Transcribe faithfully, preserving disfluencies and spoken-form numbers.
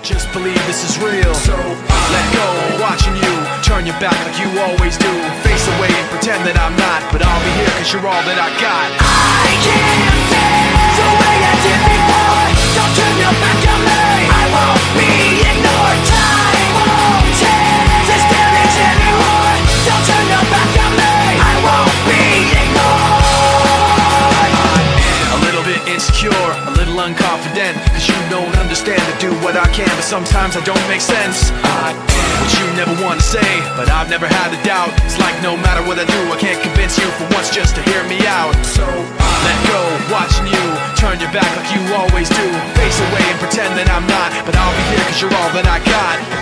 just believe this is real. So let go, watching you turn your back like you always do. Face away and pretend that I'm not, but I'll be here cause you're all that I got. I can't feel the way I did before. Don't turn your back on me, I won't be ignored. Time won't change this damage anymore. Don't turn your back on me, I won't be ignored. I'm a little bit insecure, a little unconfident, cause you don't understand. I do what I can, but sometimes I don't make sense. I am what you never want to say, but I've never had a doubt. It's like no matter what I do, I can't convince you for once just to hear me out. So let go, watching you turn your back like you always do. Face away and pretend that I'm not, but I'll be here cause you're all that I got.